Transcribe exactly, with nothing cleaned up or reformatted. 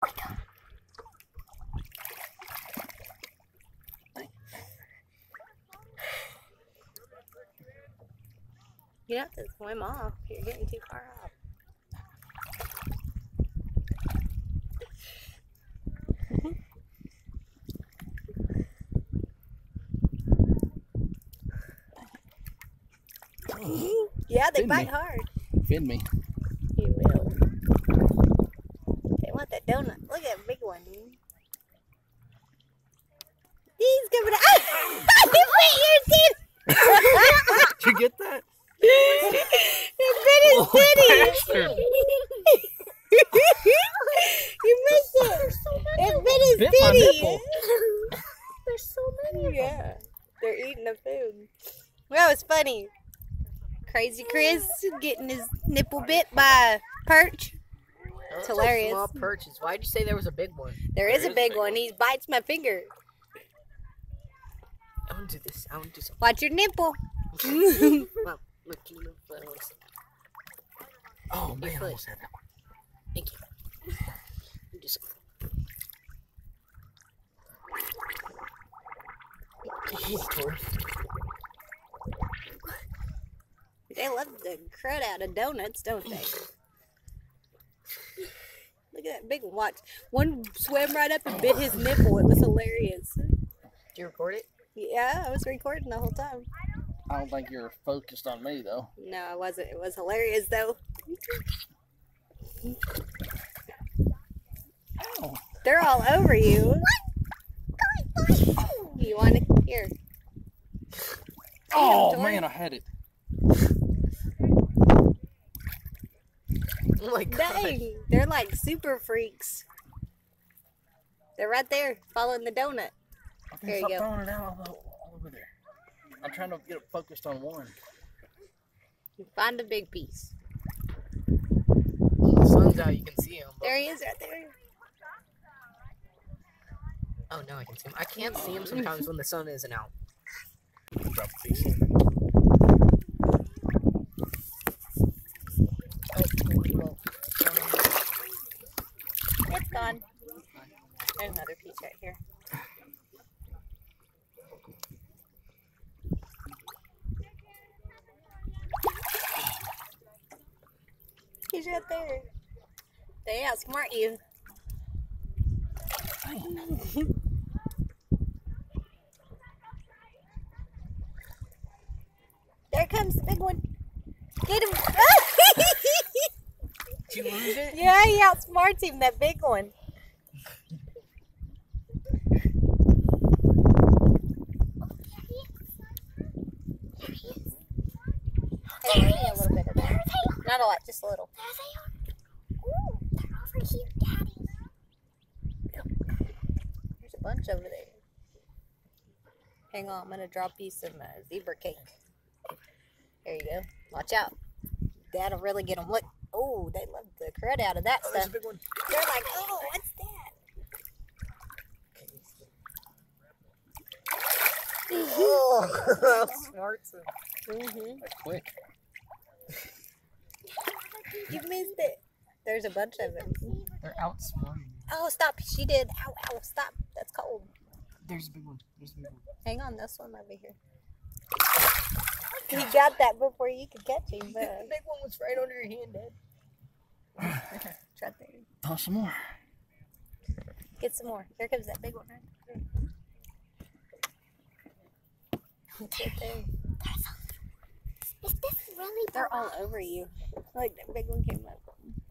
You have to swim off. You're getting too far off. Yeah, they Feed bite me. hard. Feed me. You will. They want that donut. Look at that big one. He's coming out. He bit your titty. Did you get that? He bit his Oh, titty. bastard. You missed it. It bit his Bit my titty. nipple. There's so many of them. Yeah. They're eating the food. That was funny. Crazy Chris getting his nipple bit by a perch. It's hilarious. Small perches. Why'd you say there was a big one? There is a big one. He bites my finger. I want to do this. I want to do something. Watch your nipple. Well, look, you know, but I want to see. Oh man, I almost had that one. Thank you. You do something. They love the crud out of donuts, don't they? Look at that big one. Watch. One swam right up and bit his nipple. It was hilarious. Did you record it? Yeah, I was recording the whole time. I don't think you're focused on me though. No, I wasn't. It was hilarious though. Ow. They're all over you. You want to? Here. Oh Damn, man, I had it. Oh my god. Dang. They're like super freaks. They're right there following the donut. There you Stop go. throwing it out all, all over there. I'm trying to get it focused on one. Find a big piece. When the sun's out, you can see him. There he is right there. Oh, no, I can see him. I can't see him sometimes when the sun isn't out. Drop a piece. It's gone. There's another piece right here. He's right there. They outsmart you. There comes the big one. Get him. Did you lose it? Yeah, he outsmarts him, that big one. Hey, give me a little bit of that. Not a lot, just a little. There they are. Ooh, they're over here, Daddy. There's a bunch over there. Hang on, I'm going to drop you some uh, zebra cake. There you go. Watch out. That'll really get them. Look. Oh, they love the crud out of that Oh, there's a stuff. big one. They're like, oh, what's that? Oh, how smart. Mm-hmm. That's quick. You missed it. There's a bunch of them. They're outsmarting. Oh, stop. She did. Ow, ow, stop. That's cold. There's a big one. There's a big one. Hang on, this one over here. He got that before you could catch him. But... The big one was right under your hand, Dad. It's right there. Toss some more. Get some more. Here comes that big one. Right there. It's right there. Is this really They're all over you. Like that big one came up.